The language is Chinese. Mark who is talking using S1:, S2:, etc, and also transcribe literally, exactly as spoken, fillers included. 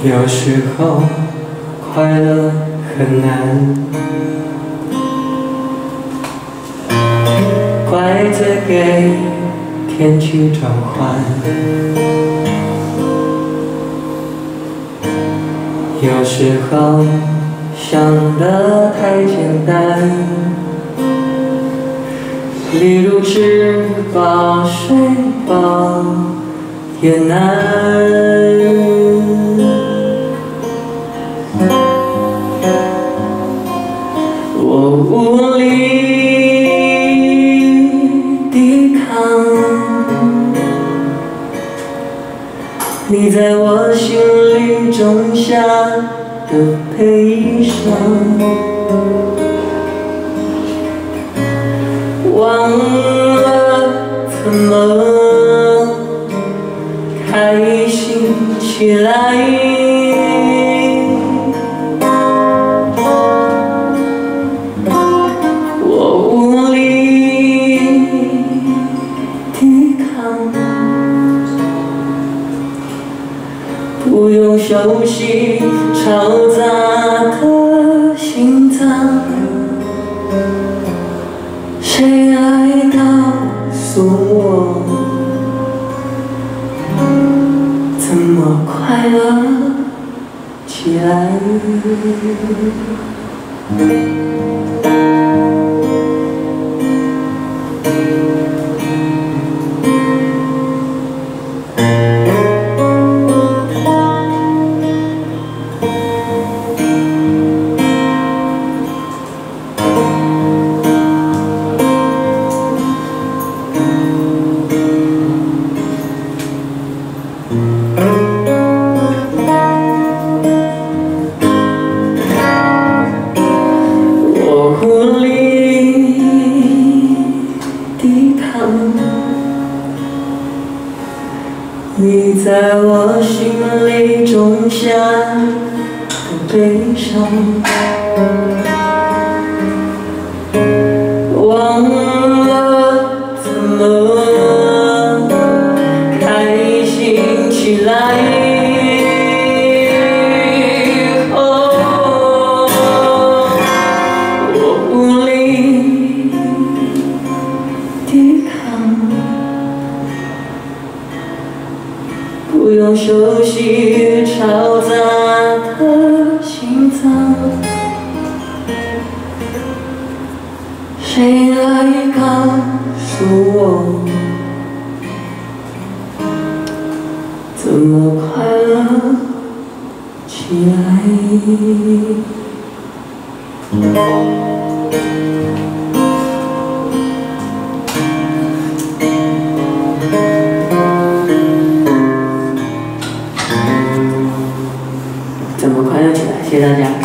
S1: 有时候快乐很难，怪罪给天气转换。有时候想得太简单，例如吃饱睡饱也难。我无力抵抗你在我心里种下的悲伤，忘了怎么开心起来。不用休息，嘈杂的心脏，谁来告诉我，怎么快乐起来？我无力抵抗你在我心里种下的悲伤，忘了怎么开心起来。不用休息，嘈杂的心脏，谁来告诉我，怎么快乐起来？怎么快乐起来？谢谢大家。